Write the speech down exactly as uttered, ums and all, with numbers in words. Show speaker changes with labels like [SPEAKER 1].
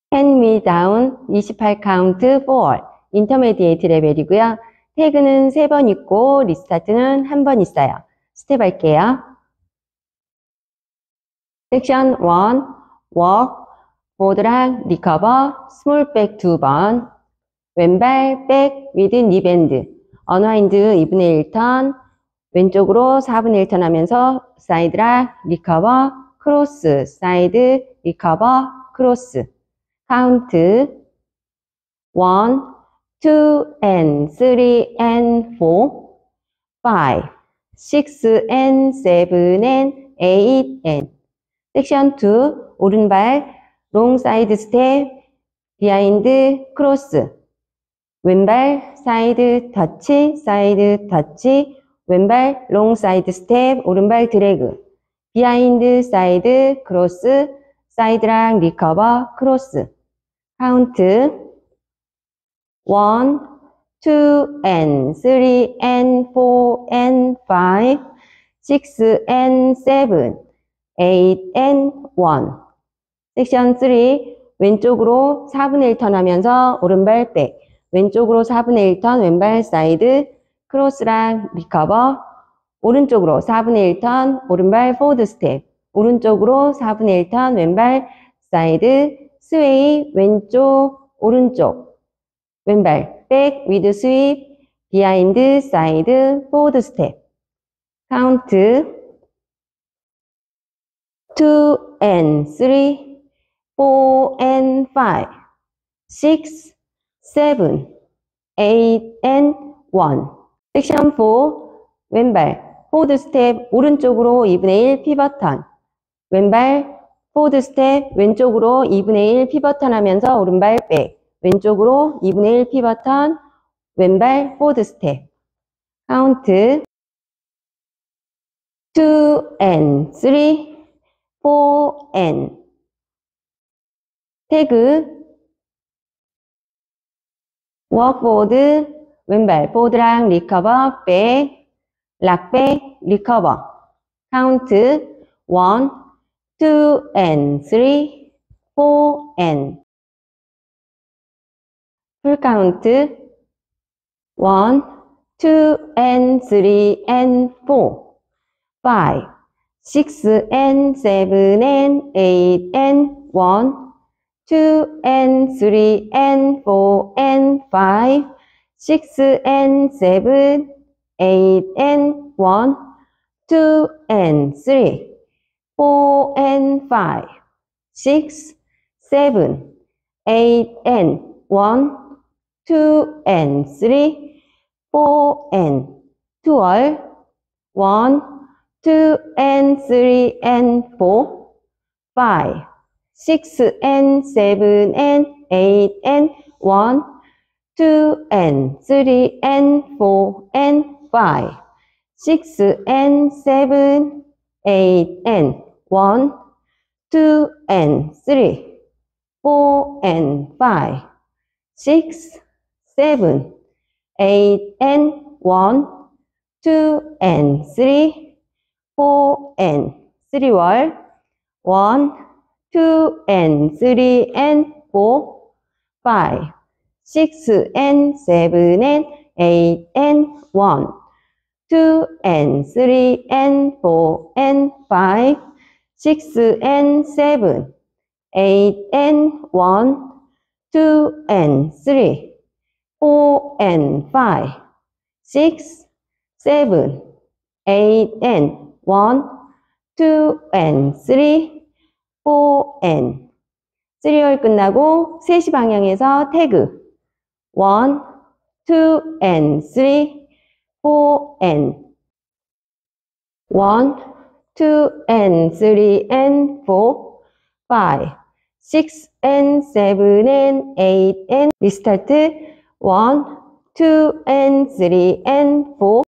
[SPEAKER 1] hand me down 이십팔 카운트 for 인터미디에이트 레벨이고요. 태그는 세 번 있고 리스타트는 한 번 있어요. 스텝 할게요. 섹션 일 walk 보드랑 리커버 스몰 백 두 번 왼발 백 with knee bend 언와인드 이분의 일 턴 왼쪽으로 사분의 일 턴 하면서 사이드락 리커버 크로스 사이드 리커버 크로스 카운트 one, two, and three, and four, five, six, and seven, and eight, and 섹션 이 오른발 롱 사이드 스텝 비하인드 크로스 왼발 사이드 터치 사이드 터치 왼발 롱 사이드 스텝 오른발 드래그 비하인드 사이드 크로스 사이드랑 리커버 크로스 카운트 one, two, and three, and four, and five, six, and seven, eight, and one. 섹션 삼, 왼쪽으로 사분의 일 턴 하면서 오른발 백, 왼쪽으로 사분의 일 턴 왼발 사이드, 크로스랑 리커버, 오른쪽으로 사분의 일 턴 오른발 포워드 스텝, 오른쪽으로 사분의 일 턴 왼발 사이드, 스웨이 왼쪽, 오른쪽, 왼발 백 위드 스윕 비하인드 사이드 포워드 스텝 카운트 two and three, four and five, six, seven, eight and one. 섹션 사 왼발 포워드 스텝 오른쪽으로 이분의 일 피벗 턴 왼발 포워드 스텝 왼쪽으로 이분의 일 피벗 턴 하면서 오른발 백 왼쪽으로 이분의 일 피벗 턴 왼발 포워드 스텝 카운트 two and three, four and 태그 워크보드 왼발 포워드랑 리커버 백 락백 리커버 카운트 one, two and three, four and 풀 카운트 one, two, and three, and four, five, six, and seven, and eight, and one, two, and three, and four, and five, six, and seven, eight, and one, two, and three, four, and five, six, seven, eight, and one, two and three, four and twelve, one, two and three and four, five, six and seven and eight and one, two and three and four and five, six and seven, eight and one, two and three, four and five, six, seven, eight, and one, two, and three, four, and three wall, one, two, and three, and four, five, six, and seven, and eight, and one, two, and three, and four, and five, six, and seven, eight, and one, two, and three, four and five, six, seven, eight and one, two and three, four and three 월 끝나고 세 시 방향에서 태그 one, two and three, four and one, two and three and four, five, six and seven and eight and 리스타트 one, two and three and four,